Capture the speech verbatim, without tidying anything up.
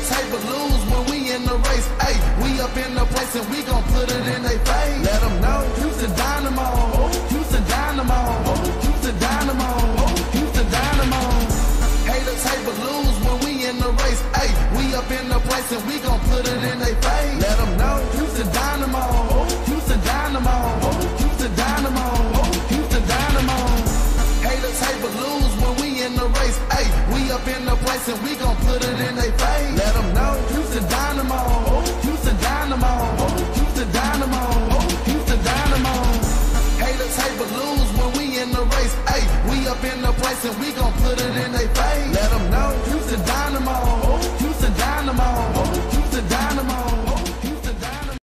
Haters hate but lose when we in the race. Ay, we up in the place and we gon' put it in they face. Let them know Houston Dynamo, Houston Dynamo, Houston Dynamo, Houston Dynamo. Haters hate but lose when we in the race. Ay, we up in the place and we gon' put it in they face. Let them know Houston Dynamo, Houston Dynamo, Houston Dynamo, Houston Dynamo. Haters hate but lose when we in the race. Ay, we up in the place and we gon' put it in they face. Let them know Houston Dynamo, Houston Dynamo, Houston Dynamo, Houston Dynamo. Haters hate but lose when we in the race. Ay, we up in the place and we gon' put it in they face. Let them